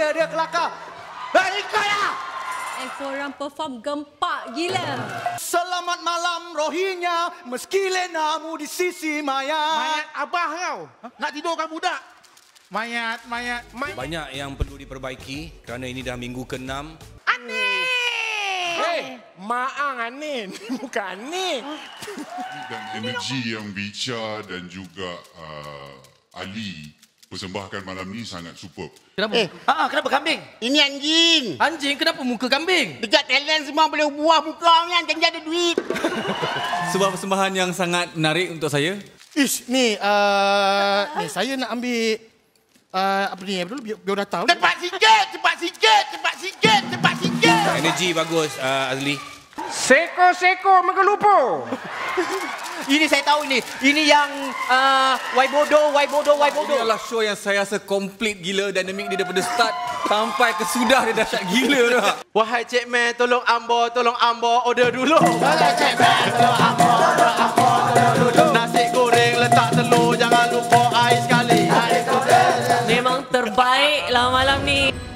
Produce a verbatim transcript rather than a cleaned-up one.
dia, dia kelakar. Baik kaya. Eh, korang perform gempak gila. Selamat malam rohinya, meski lenamu di sisi mayat. Mayat abah kau. Nak tidurkan budak. Mayat, mayat, mayat. Banyak yang perlu diperbaiki kerana ini dah minggu keenam. Aneh. Hei, Maang Anin, bukan Anin. Dan energi yang Bica dan juga uh, Ali persembahkan malam ni sangat superb. Kenapa? Eh, Ha, kenapa kambing? ini anjing. Anjing, kenapa muka kambing? Dekat talent semua boleh buah muka ni, jangan ada duit. Sebuah persembahan yang sangat menarik untuk saya. Ish, ni, uh, ni saya nak ambil uh, apa ni, apa dulu, biar, biar datang. Cepat sikit, cepat sikit, cepat sikit, cepat sikit. Energi bagus, uh, Azli. Seko-seko menggelupo. Ini saya tahu ini. Ini yang uh, Waibodo, Waibodo, Waibodo. Ini adalah show yang saya rasa komplit gila. Dinamik dia daripada start sampai ke sudah dia dahsyat gila dah. Wahai Cik Man, tolong ambo, tolong ambo order dulu. Wahai Cik Man, tolong ambo, tolong ambo, order dulu. Nasi goreng letak telur, jangan lupa air sekali. Memang terbaik lah malam ni.